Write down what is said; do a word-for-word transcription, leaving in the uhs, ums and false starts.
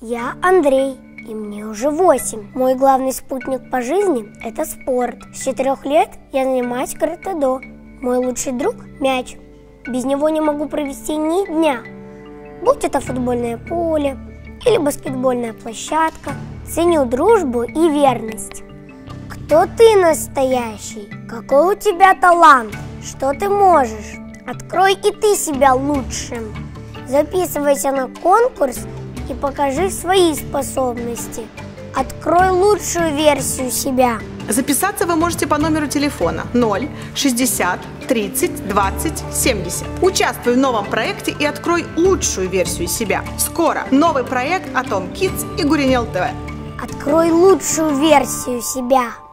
Я Андрей, и мне уже восемь. Мой главный спутник по жизни – это спорт. С четырех лет я занимаюсь каратэ-до. Мой лучший друг – мяч. Без него не могу провести ни дня. Будь это футбольное поле или баскетбольная площадка, ценю дружбу и верность. Кто ты настоящий? Какой у тебя талант? Что ты можешь? Открой и ты себя лучшим. Записывайся на конкурс и покажи свои способности. Открой лучшую версию себя. Записаться вы можете по номеру телефона ноль шестьдесят тридцать двадцать семьдесят. Участвуй в новом проекте и открой лучшую версию себя. Скоро новый проект Atom Kids и Гуринел ТВ. Открой лучшую версию себя.